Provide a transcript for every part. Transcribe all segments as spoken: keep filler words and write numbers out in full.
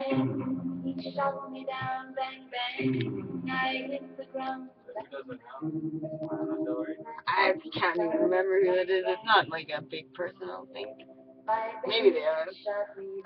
He shot me down, bang, bang. I hit the ground. Who doesn't know? Story? I can't even remember who it is. It's not like a big personal thing. Maybe they are. Shot me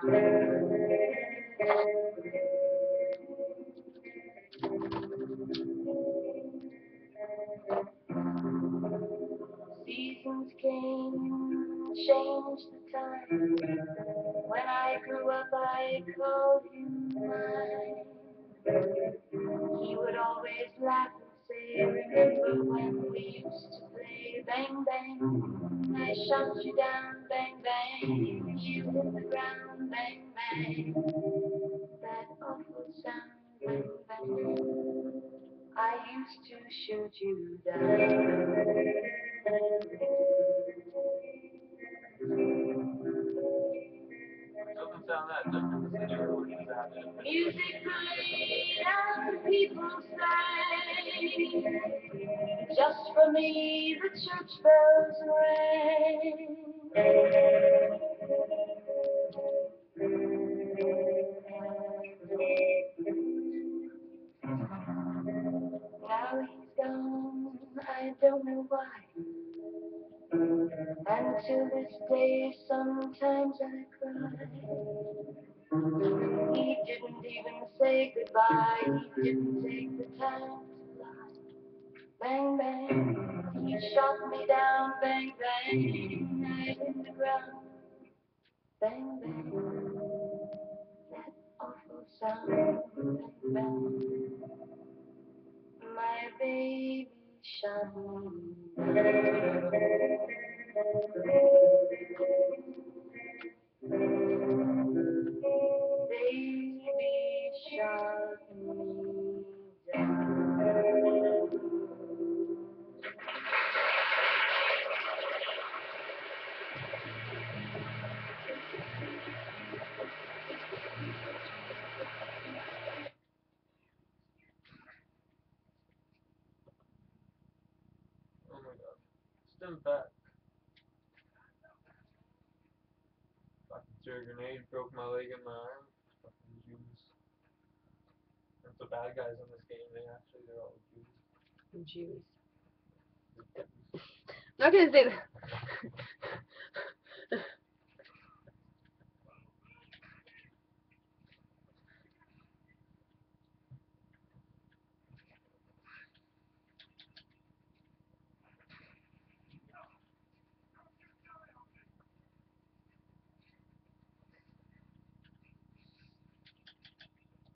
down. Seasons came, changed the time. When I grew up, I called him mine. He would always laugh and say, remember when we used to play bang bang? I shot you down, bang bang. You hit the ground, bang bang. That awful sound, bang bang. I used to shoot you down. It doesn't sound that different than everyone who's at it. Music played and people sang. Just for me the church bells rang. Now he's gone, I don't know why. And to this day sometimes I cry. He didn't even say goodbye. He didn't take the time to lie. Bang, bang, he shot me down. Bang, bang, I hit the ground. Bang, bang, that awful sound. Bang, bang, my baby shot me down. Baby shot me down. Oh my god. Stem back. Fucking threw a grenade, broke my leg and my arm. Fucking Jews. That's the bad guys in this game, they actually, they're all Jews. Jews. I'm not gonna say that.